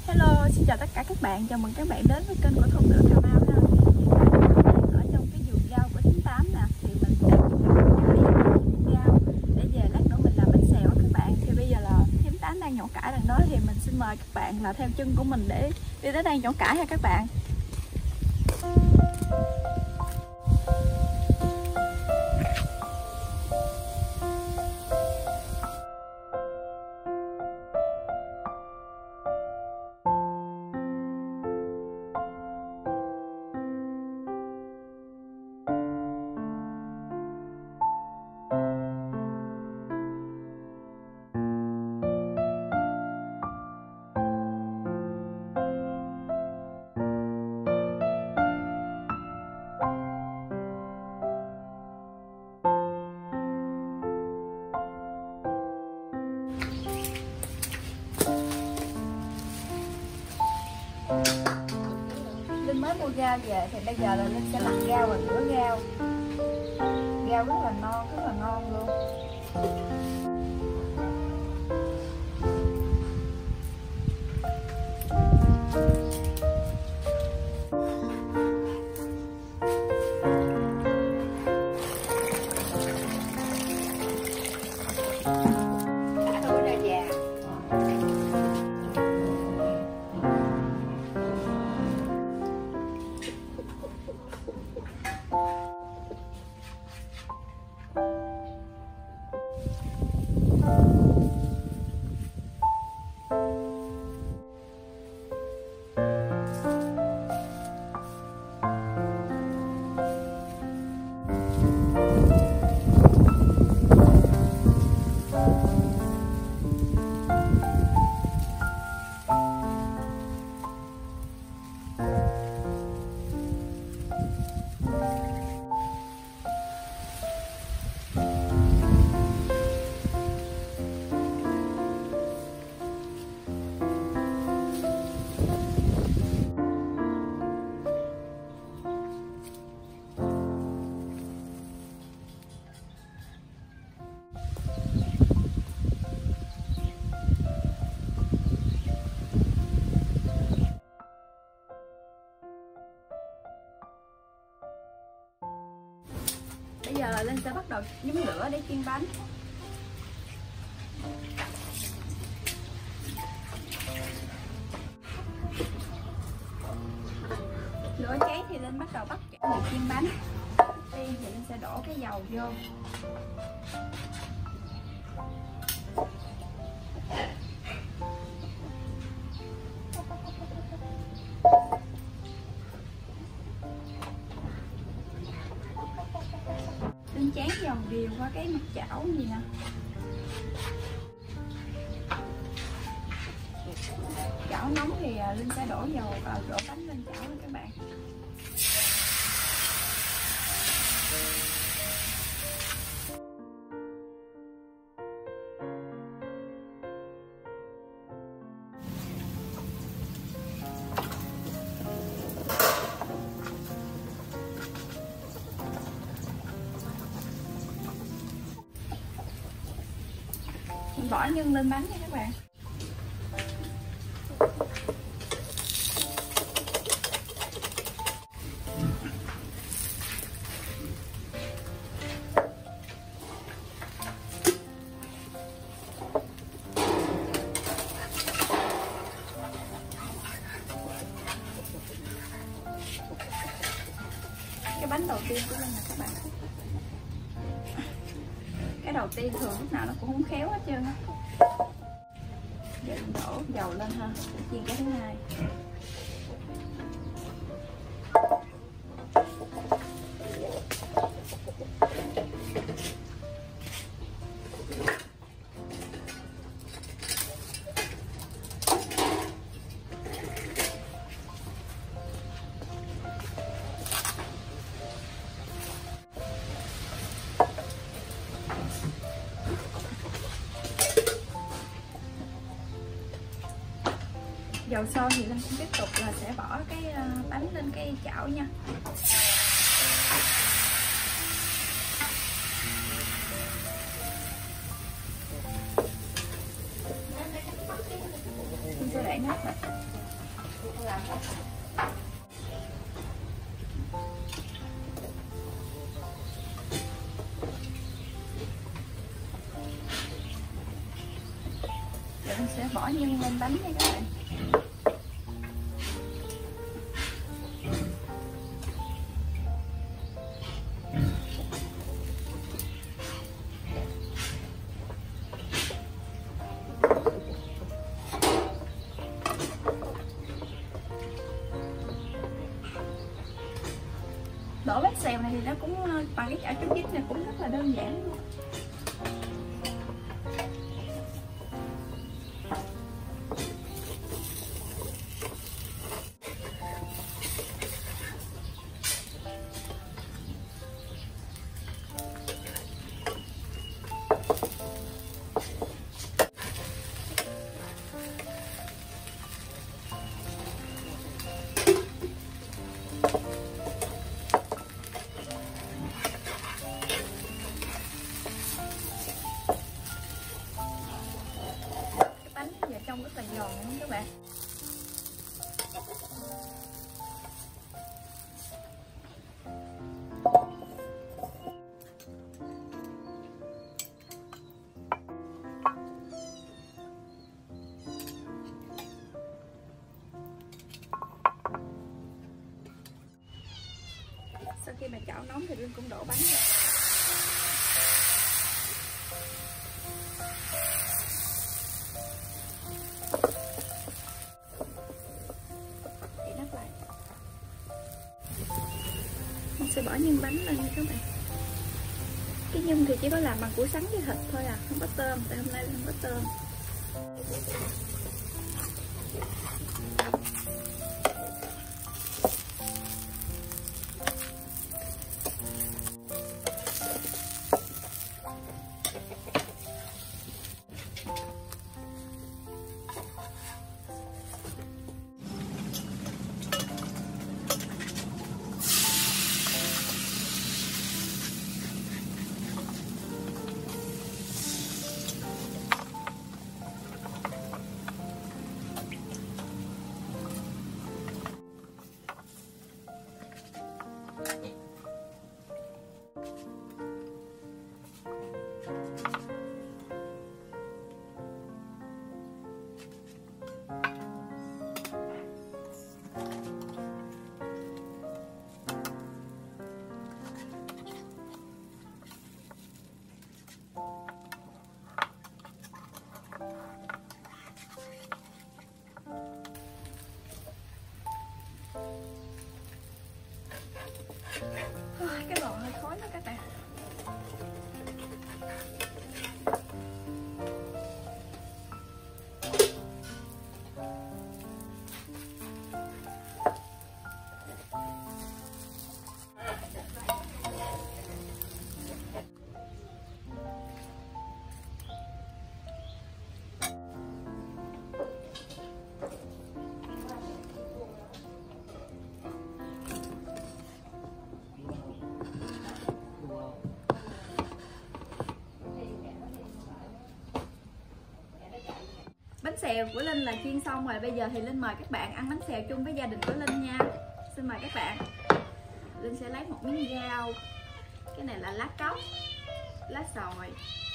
Hello, xin chào tất cả các bạn, chào mừng các bạn đến với kênh của Thôn Nữ Cà Mau ha. Ở trong cái vườn rau của Thím Tám nè, thì mình đang đi rau để về lát nữa mình làm bánh xèo á các bạn. Thì bây giờ là Thím Tám đang nhổ cải đằng đó, thì mình xin mời các bạn là theo chân của mình để đi tới đây nhổ cải ha các bạn. Linh mới mua rau về thì bây giờ là Linh sẽ lặt rau và rửa rau. Rau rất là ngon luôn. Bây giờ là Linh sẽ bắt đầu nhóm lửa để chiên bánh. Lửa cháy thì Linh bắt đầu bắt chảo để chiên bánh. Đầu tiên thì Linh sẽ đổ cái dầu vô. Linh chán dầu đều qua cái mặt chảo gì nè. Chảo nóng thì Linh sẽ đổ dầu vào đổ bánh lên chảo nha các bạn. Mình bỏ nhân lên bánh nha các bạn. Cái bánh đầu tiên của mình nè các bạn. Cái đầu tiên thường lúc nào nó cũng không khéo hết trơn á. Giờ mình đổ dầu lên ha, để chiên cái thứ hai. Dầu sôi thì Linh cũng tiếp tục là sẽ bỏ cái bánh lên cái chảo nha. Linh sẽ để nắp lại. Giờ mình sẽ bỏ nhân lên bánh nha các bạn. Đổ bánh xèo này thì nó cũng bằng cái chảo trứng vít này cũng rất là đơn giản luôn. Trong rất là giòn luôn các bạn. Sau khi mà chảo nóng thì Linh cũng đổ bánh ra. Sẽ bỏ nhân bánh lên nha các bạn. Cái nhân thì chỉ có làm bằng củ sắn với thịt thôi à, không có tôm, tại hôm nay không có tôm. Cái lò hơi khói đó các bạn. Bánh xèo của Linh là chiên xong rồi, bây giờ thì Linh mời các bạn ăn bánh xèo chung với gia đình của Linh nha. Xin mời các bạn. Linh sẽ lấy một miếng rau. Cái này là lá cóc, lá xòi,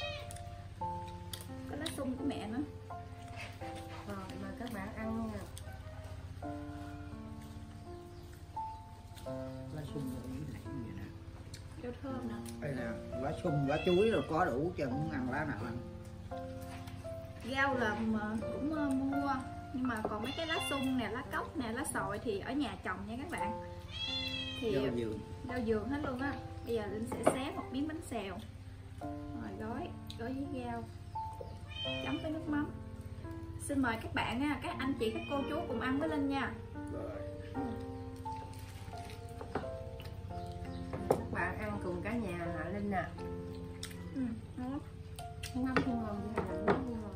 có lá sung của mẹ nữa. Rồi mời các bạn ăn nha. Lá sung này vậy nè. Rau thơm nè. Đây nè, lá sung, lá chuối rồi có đủ cho muốn ăn lá nào ăn. Rau là cũng mua, nhưng mà còn mấy cái lá sung nè, lá cóc nè, lá xòi thì ở nhà trồng nha các bạn. Thì rau vườn hết luôn á. Bây giờ Linh sẽ xé một miếng bánh xèo rồi gói với rau, chấm với nước mắm. Xin mời các bạn nha, các anh chị, các cô chú cùng ăn với Linh nha. Các bạn ăn cùng cả nhà hả Linh nè. Ngon. Không ngon không ngon hay là không ngon.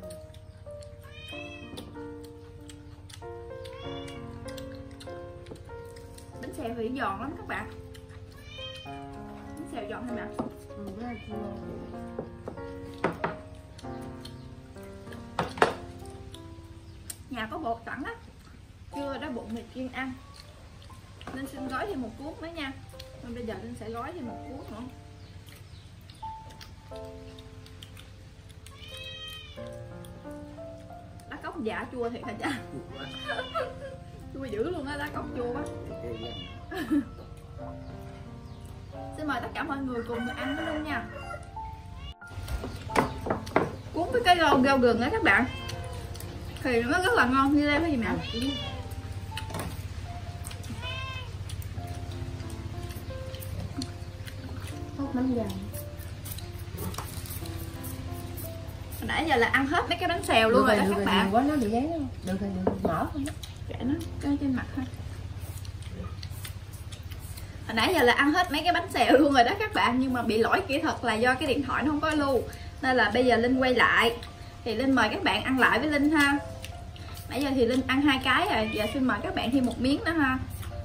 Bánh xèo thì giòn lắm các bạn. Bánh xèo giòn thôi nè. Rất là ngon. Nhà có bột sẵn á. Chưa đói bụng thì kiêng ăn. Linh xin gói thêm một cuốn nữa nha. Còn bây giờ Linh sẽ gói thêm một cuốn nữa. Lá cóc dạ chua thiệt hả cha? Chua dữ luôn á, lá cóc chua quá. Xin mời tất cả mọi người cùng ăn với Linh nha. Cuốn với cái rau gừng á các bạn, thì nó rất là ngon. Như đây cái gì mẹ? Hốt bánh dày. Hồi nãy giờ là ăn hết mấy cái bánh xèo luôn rồi đó các bạn. Quá nó bị dán không? Được rồi, mở không? Kệ nó, cái trên mặt thôi. Hồi nãy giờ là ăn hết mấy cái bánh xèo luôn rồi đó các bạn. Nhưng mà bị lỗi kỹ thuật là do cái điện thoại nó không có lưu. Nên là bây giờ Linh quay lại. Thì Linh mời các bạn ăn lại với Linh ha. Nãy giờ thì Linh ăn 2 cái rồi. Giờ xin mời các bạn thêm một miếng nữa ha.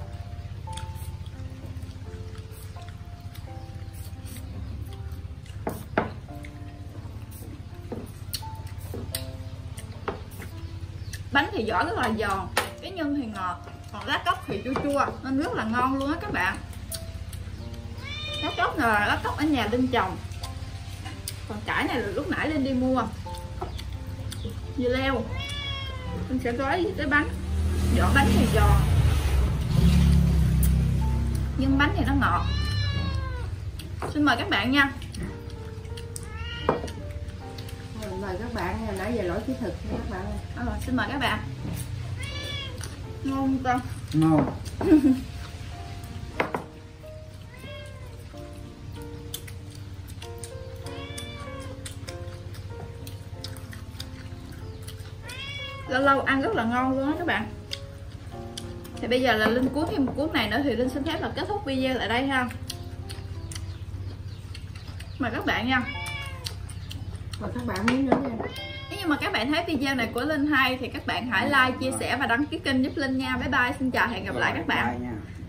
Bánh thì vỏ rất là giòn, cái nhân thì ngọt, còn lá cóc thì chua chua nên rất là ngon luôn á các bạn. Lá cóc là lá cóc ở nhà Linh trồng, còn cải này là lúc nãy Linh đi mua. Dưa leo Linh sẽ gói với cái bánh, vỏ bánh thì giòn nhưng bánh thì nó ngọt. Xin mời các bạn nha. Mời các bạn, nãy giờ lỗi kỹ thuật nha các bạn. Xin mời các bạn. Ngon không con? Ngon. Lâu lâu ăn rất là ngon luôn á các bạn. Thì bây giờ là Linh cuốn thêm một cuốn này nữa thì Linh xin phép là kết thúc video tại đây ha. Mời các bạn nha. Mời các bạn miếng nữa nha. Nếu như mà các bạn thấy video này của Linh hay thì các bạn hãy like, chia sẻ và đăng ký kênh giúp Linh nha. Bye bye, xin chào, hẹn gặp lại các bạn. Bye nha.